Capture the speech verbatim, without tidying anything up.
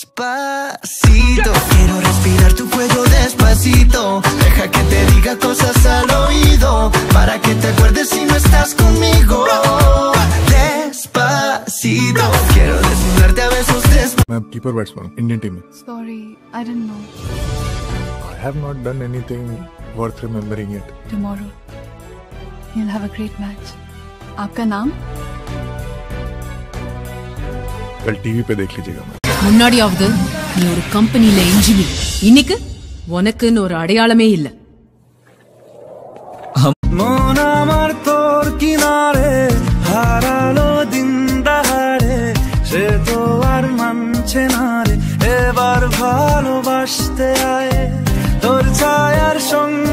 Despacito, quiero respirar tu cuello despacito. Deja que te diga cosas al oído, para que te acuerdes si no estás conmigo. Despacito, quiero desnudarte a besos despacito. मैं keeper batsman Indian team में. Sorry, I didn't know. I have not done anything worth remembering yet. Tomorrow, you'll have a great match. आपका नाम? कल TV पे देख लीजिएगा. முன்னாடியாவது நீ ஒரு கம்பெனில இன்ஜினியர், இன்னைக்கு உனக்குன்னு ஒரு அடையாளமே இல்ல. মন আমার তোর কিনারে হারালো দিন দাহাড়ে, সে তো আর মানছে না রে, এবার ভালোবাসতে আয় তোর ছায়ার সঙ্গে।